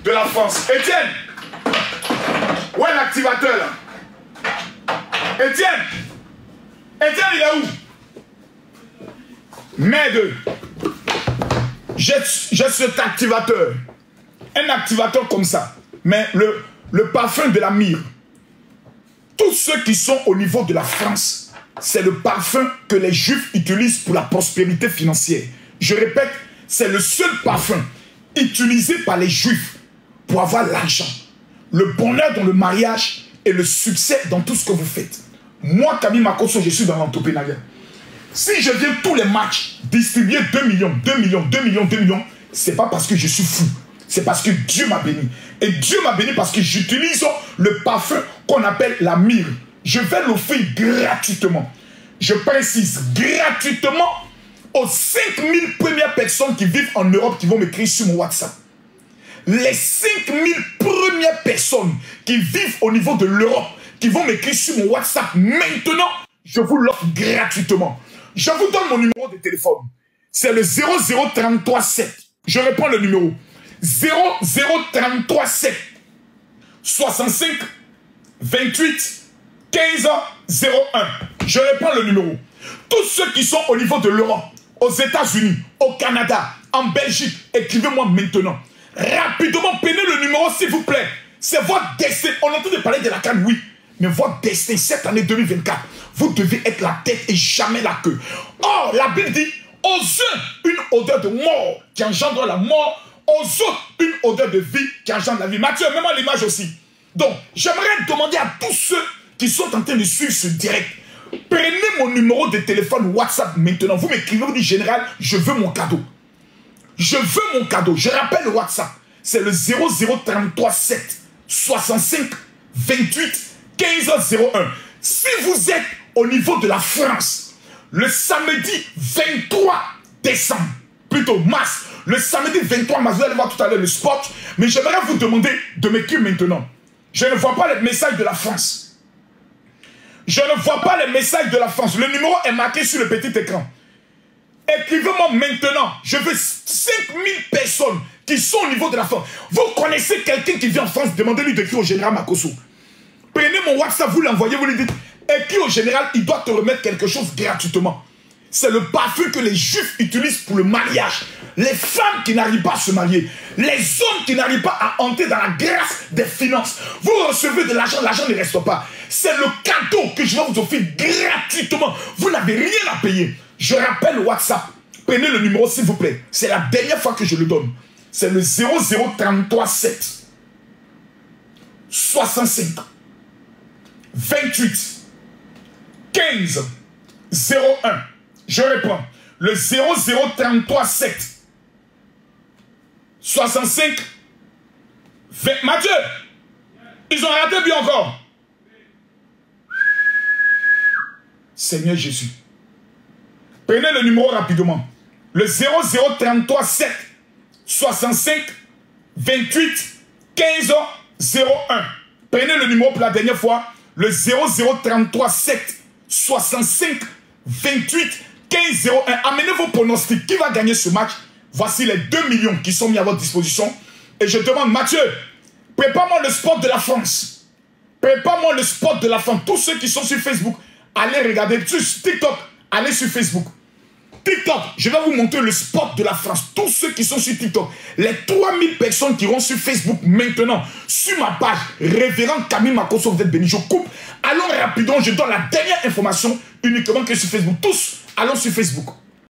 de la France. Étienne, où est l'activateur là? Étienne, il est où? Merde, j'ai cet activateur. Un activateur comme ça. Mais le parfum de la myrrhe. Tous ceux qui sont au niveau de la France, c'est le parfum que les Juifs utilisent pour la prospérité financière. Je répète, c'est le seul parfum utilisé par les Juifs pour avoir l'argent, le bonheur dans le mariage et le succès dans tout ce que vous faites. Moi, Camille Makosso, je suis dans l'entrepreneuriat. Si je viens tous les matchs distribuer 2 millions, 2 millions, 2 millions, 2 millions, c'est pas parce que je suis fou. C'est parce que Dieu m'a béni. Et Dieu m'a béni parce que j'utilise le parfum qu'on appelle la myrrhe. Je vais l'offrir gratuitement. Je précise, gratuitement aux 5000 premières personnes qui vivent en Europe qui vont m'écrire sur mon WhatsApp. Les 5000 premières personnes qui vivent au niveau de l'Europe qui vont m'écrire sur mon WhatsApp maintenant, je vous l'offre gratuitement. Je vous donne mon numéro de téléphone. C'est le 00337. Je réponds le numéro. 00337 65 28 15 01. Je réponds le numéro. Tous ceux qui sont au niveau de l'Europe, aux États-Unis, au Canada, en Belgique, écrivez-moi maintenant. Rapidement, prenez le numéro s'il vous plaît. C'est votre destin. On entend de parler de la canne, oui. Mais votre destin, cette année 2024, vous devez être la tête et jamais la queue. Or, la Bible dit, aux uns, une odeur de mort qui engendre la mort, aux autres, une odeur de vie qui engendre la vie. Mathieu, mets-moi l'image aussi. Donc, j'aimerais demander à tous ceux qui sont en train de suivre ce direct, prenez mon numéro de téléphone WhatsApp maintenant. Vous m'écrivez, vous dites, général, je veux mon cadeau. Je veux mon cadeau. Je rappelle le WhatsApp. C'est le 00337 65 28 15 01. Si vous êtes au niveau de la France, le samedi 23 décembre, plutôt mars, le samedi 23 mars, vous allez voir tout à l'heure le spot, mais j'aimerais vous demander de m'écrire maintenant. Je ne vois pas les messages de la France. Je ne vois pas les messages de la France. Le numéro est marqué sur le petit écran. Écrivez-moi maintenant. Je veux 5000 personnes qui sont au niveau de la France. Vous connaissez quelqu'un qui vient en France, demandez-lui d'écrire au général Makosso. Prenez mon WhatsApp, vous l'envoyez, vous lui dites, écris au général, il doit te remettre quelque chose gratuitement. C'est le parfum que les Juifs utilisent pour le mariage. Les femmes qui n'arrivent pas à se marier, les hommes qui n'arrivent pas à entrer dans la grâce des finances. Vous recevez de l'argent, l'argent ne reste pas. C'est le cadeau que je vais vous offrir gratuitement. Vous n'avez rien à payer. Je rappelle le WhatsApp. Prenez le numéro s'il vous plaît. C'est la dernière fois que je le donne. C'est le 00337 65 28 15 01. Je réponds. Le 00337 65 20. Mathieu, ils ont raté bien encore. Seigneur Jésus. Prenez le numéro rapidement. Le 00337 65 28 15 01. Prenez le numéro pour la dernière fois. Le 00337 65 28 15 01. Amenez vos pronostics. Qui va gagner ce match? Voici les 2 millions qui sont mis à votre disposition. Et je demande, Mathieu, prépare-moi le sport de la France. Prépare-moi le sport de la France. Tous ceux qui sont sur Facebook, allez regarder. Sur TikTok, allez sur Facebook. TikTok, je vais vous montrer le sport de la France. Tous ceux qui sont sur TikTok, les 3000 personnes qui vont sur Facebook maintenant, sur ma page, Révérend Camille Makosso, vous êtes bénis. Je coupe. Allons rapidement, je donne la dernière information uniquement que sur Facebook. Tous, allons sur Facebook.